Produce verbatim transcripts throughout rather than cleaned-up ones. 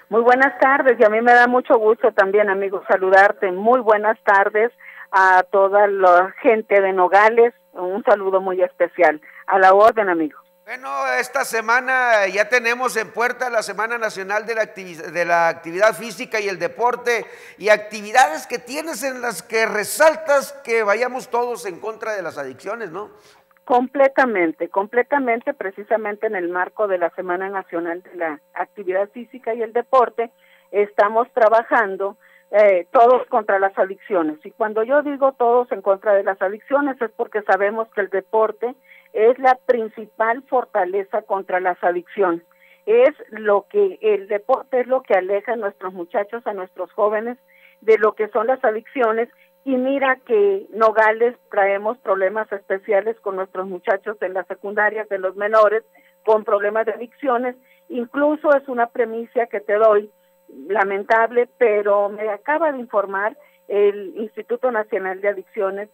Muy buenas tardes, y a mí me da mucho gusto también, amigo, saludarte. Muy buenas tardes a toda la gente de Nogales, un saludo muy especial. A la orden, amigo. Bueno, esta semana ya tenemos en puerta la Semana Nacional de la, de la Actividad Física y el Deporte, y actividades que tienes en las que resaltas que vayamos todos en contra de las adicciones, ¿no? Completamente, completamente, precisamente en el marco de la Semana Nacional de la Actividad Física y el Deporte, estamos trabajando eh, todos contra las adicciones. Y cuando yo digo todos en contra de las adicciones es porque sabemos que el deporte es la principal fortaleza contra las adicciones. Es lo que, el deporte es lo que aleja a nuestros muchachos, a nuestros jóvenes, de lo que son las adicciones. Y mira que Nogales traemos problemas especiales con nuestros muchachos en las secundarias, de los menores, con problemas de adicciones. Incluso es una premisa que te doy, lamentable, pero me acaba de informar el Instituto Nacional de Adicciones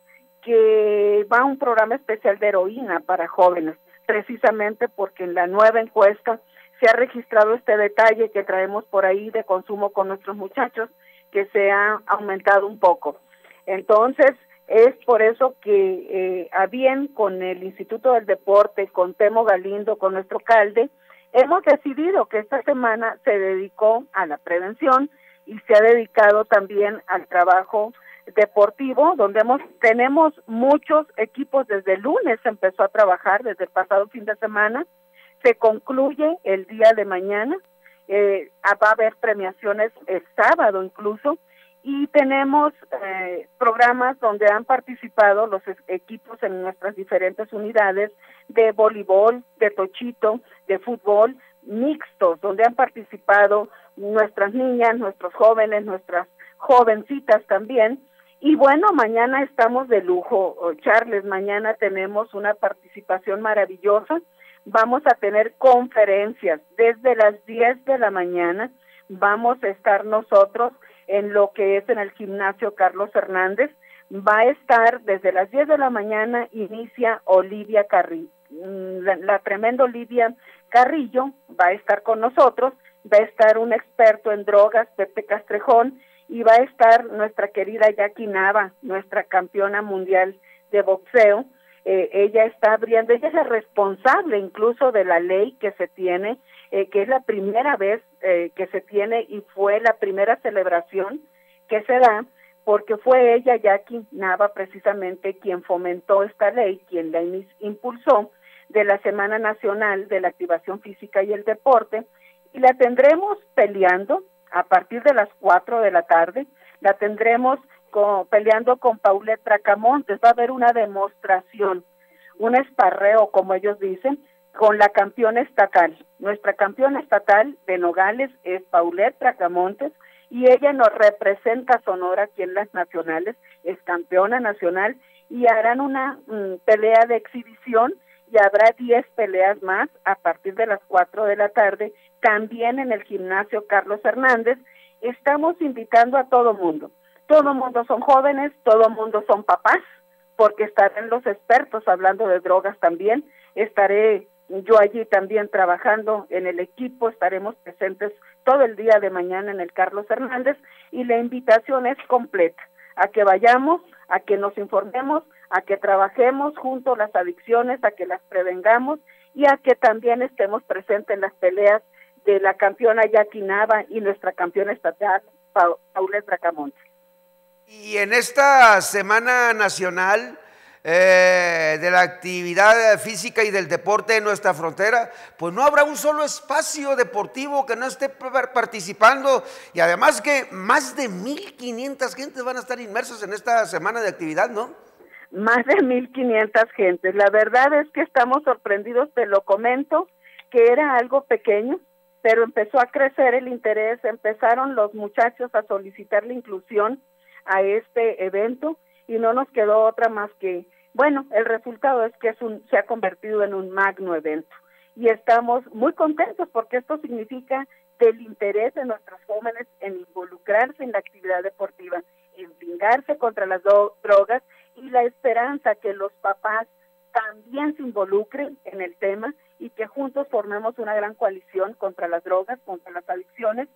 que va a un programa especial de heroína para jóvenes, precisamente porque en la nueva encuesta se ha registrado este detalle que traemos por ahí de consumo con nuestros muchachos, que se ha aumentado un poco. Entonces, es por eso que eh, a bien con el Instituto del Deporte, con Temo Galindo, con nuestro alcalde, hemos decidido que esta semana se dedicó a la prevención y se ha dedicado también al trabajo deportivo, donde hemos tenemos muchos equipos. Desde el lunes se empezó a trabajar, desde el pasado fin de semana, se concluye el día de mañana, eh, va a haber premiaciones el sábado incluso, y tenemos eh, programas donde han participado los equipos en nuestras diferentes unidades de voleibol, de tochito, de fútbol, mixtos, donde han participado nuestras niñas, nuestros jóvenes, nuestras jovencitas también. Y bueno, mañana estamos de lujo, Charles, mañana tenemos una participación maravillosa. Vamos a tener conferencias desde las diez de la mañana, vamos a estar nosotros en lo que es en el gimnasio Carlos Hernández. Va a estar desde las diez de la mañana, inicia Olivia Carrillo, la, la tremenda Olivia Carrillo va a estar con nosotros, va a estar un experto en drogas, Pepe Castrejón, y va a estar nuestra querida Jackie Nava, nuestra campeona mundial de boxeo. Eh, ella está abriendo, ella es la responsable incluso de la ley que se tiene, eh, que es la primera vez eh, que se tiene y fue la primera celebración que se da, porque fue ella, Jackie Nava, precisamente quien fomentó esta ley, quien la impulsó, de la Semana Nacional de la Activación Física y el Deporte, y la tendremos peleando a partir de las cuatro de la tarde, la tendremos con, peleando con Paulette Bracamontes. Va a haber una demostración, un esparreo, como ellos dicen, con la campeona estatal. Nuestra campeona estatal de Nogales es Paulette Bracamontes, y ella nos representa a Sonora aquí en las nacionales, es campeona nacional, y harán una mm, pelea de exhibición, y habrá diez peleas más a partir de las cuatro de la tarde, también en el gimnasio Carlos Hernández. Estamos invitando a todo mundo, todo mundo son jóvenes, todo mundo son papás, porque estarán los expertos hablando de drogas también, estaré yo allí también trabajando en el equipo, estaremos presentes todo el día de mañana en el Carlos Hernández, y la invitación es completa, a que vayamos, a que nos informemos, a que trabajemos juntos las adicciones, a que las prevengamos, y a que también estemos presentes en las peleas de la campeona Jackie Nava y nuestra campeona estatal, pa Paulette Bracamontes. Y en esta Semana Nacional eh, de la Actividad Física y del Deporte en nuestra frontera, pues no habrá un solo espacio deportivo que no esté participando, y además que más de mil quinientas gentes van a estar inmersas en esta semana de actividad, ¿no? Más de mil quinientas gentes. La verdad es que estamos sorprendidos, te lo comento, que era algo pequeño, pero empezó a crecer el interés, empezaron los muchachos a solicitar la inclusión a este evento, y no nos quedó otra más que, bueno, el resultado es que es un, se ha convertido en un magno evento, y estamos muy contentos porque esto significa del interés de nuestros jóvenes en involucrarse en la actividad deportiva, en blindarse contra las drogas, y la esperanza que los papás también se involucren en el tema y que juntos formemos una gran coalición contra las drogas, contra las adicciones.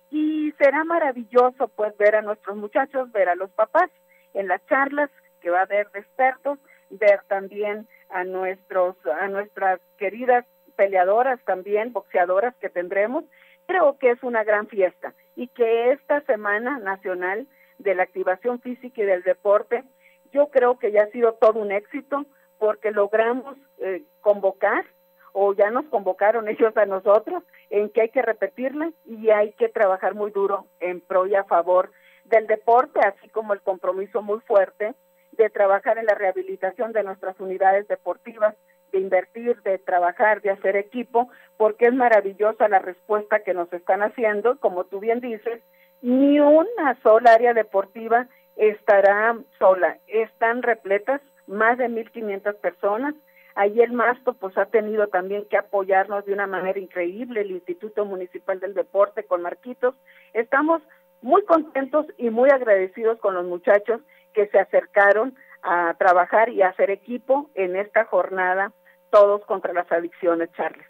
y será maravilloso pues ver a nuestros muchachos, ver a los papás en las charlas que va a haber de expertos, ver también a nuestros, a nuestras queridas peleadoras también, boxeadoras que tendremos. Creo que es una gran fiesta y que esta Semana Nacional de la Activación Física y del Deporte, yo creo que ya ha sido todo un éxito porque logramos eh, convocar, o ya nos convocaron ellos a nosotros, en que hay que repetirla y hay que trabajar muy duro en pro y a favor del deporte, así como el compromiso muy fuerte de trabajar en la rehabilitación de nuestras unidades deportivas, de invertir, de trabajar, de hacer equipo, porque es maravillosa la respuesta que nos están haciendo. Como tú bien dices, ni una sola área deportiva estará sola, están repletas, más de mil quinientas personas. Ahí el Masto pues ha tenido también que apoyarnos de una manera increíble, el Instituto Municipal del Deporte con Marquitos. Estamos muy contentos y muy agradecidos con los muchachos que se acercaron a trabajar y a hacer equipo en esta jornada, todos contra las adicciones, Charles.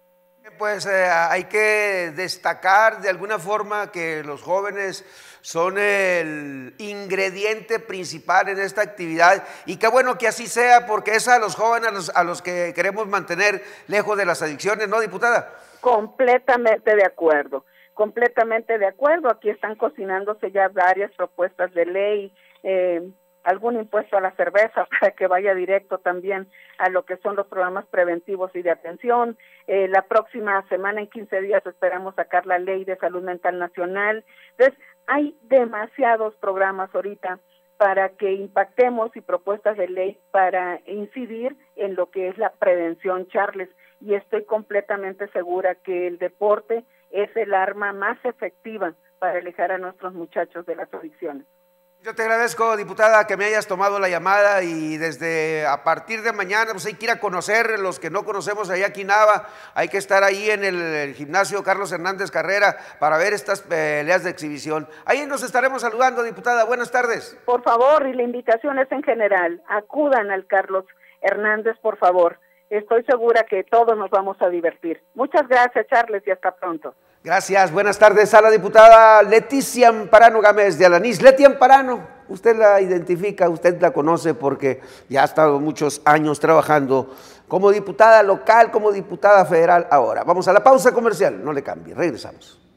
Pues eh, hay que destacar de alguna forma que los jóvenes son el ingrediente principal en esta actividad y qué bueno que así sea porque es a los jóvenes a los, a los que queremos mantener lejos de las adicciones, ¿no, diputada? Completamente de acuerdo, completamente de acuerdo. Aquí están cocinándose ya varias propuestas de ley, eh, algún impuesto a la cerveza para que vaya directo también a lo que son los programas preventivos y de atención. Eh, la próxima semana, en quince días, esperamos sacar la ley de salud mental nacional. Entonces, hay demasiados programas ahorita para que impactemos y propuestas de ley para incidir en lo que es la prevención, Charles, y estoy completamente segura que el deporte es el arma más efectiva para alejar a nuestros muchachos de las adicciones. Yo te agradezco, diputada, que me hayas tomado la llamada y desde a partir de mañana pues hay que ir a conocer, los que no conocemos allá aquí en Nava, hay que estar ahí en el, el gimnasio Carlos Hernández Carrera para ver estas peleas de exhibición. Ahí nos estaremos saludando, diputada. Buenas tardes. Por favor, y la invitación es en general, acudan al Carlos Hernández, por favor. Estoy segura que todos nos vamos a divertir. Muchas gracias, Charles, y hasta pronto. Gracias, buenas tardes a la diputada Leticia Amparano Gámez de Alanís. Leti Amparano, usted la identifica, usted la conoce porque ya ha estado muchos años trabajando como diputada local, como diputada federal ahora. Vamos a la pausa comercial, no le cambie, regresamos.